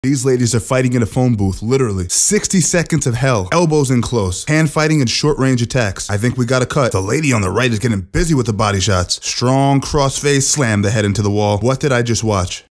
These ladies are fighting in a phone booth, literally. 60 seconds of hell. Elbows in close. Hand fighting and short range attacks. I think we got a cut. The lady on the right is getting busy with the body shots. Strong crossface slam the head into the wall. What did I just watch?